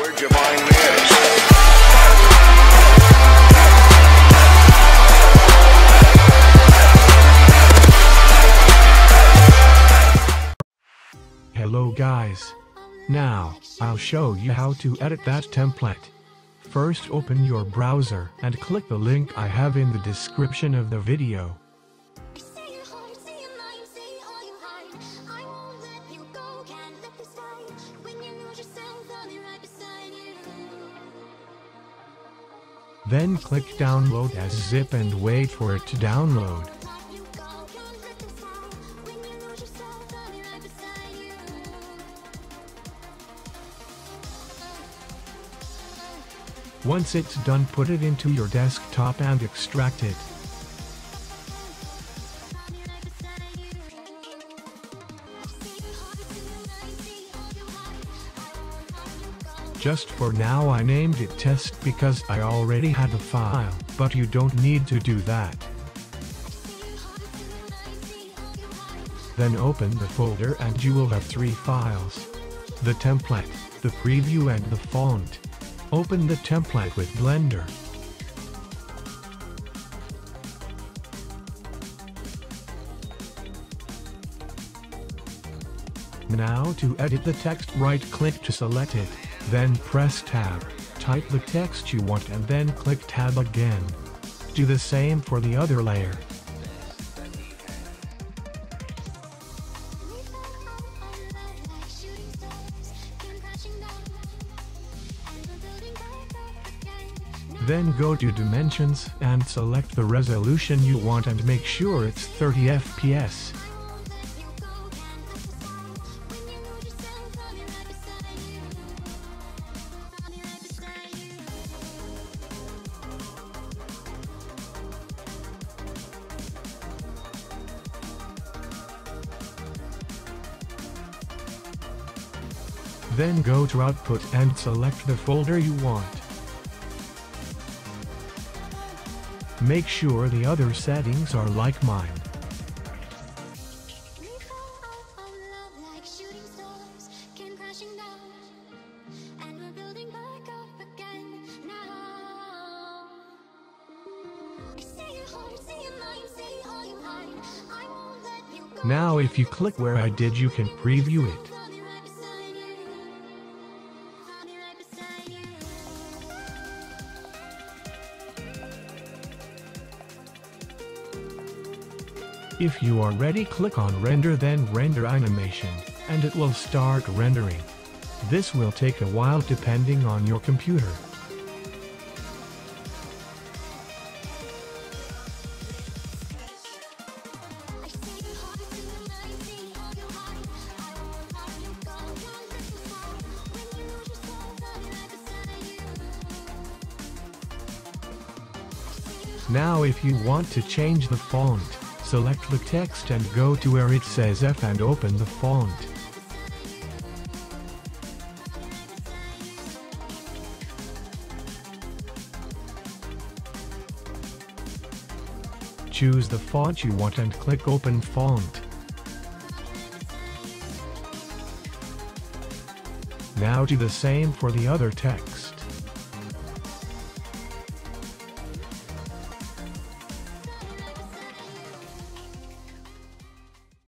Where'd you find this? Hello guys. Now, I'll show you how to edit that template. First open your browser and click the link I have in the description of the video. Then click download as zip and wait for it to download. Once it's done, put it into your desktop and extract it. Just for now I named it test because I already had the file, but you don't need to do that. Then open the folder and you will have 3 files: the template, the preview and the font. Open the template with Blender. Now to edit the text, right-click to select it, then press Tab, type the text you want and then click Tab again. Do the same for the other layer. Then go to Dimensions and select the resolution you want and make sure it's 30 fps. Then go to Output and select the folder you want. Make sure the other settings are like mine. Now if you click where I did, you can preview it. If you are ready, click on Render, then Render Animation, and it will start rendering. This will take a while depending on your computer. Now if you want to change the font, select the text and go to where it says F and open the font. Choose the font you want and click Open Font. Now do the same for the other text.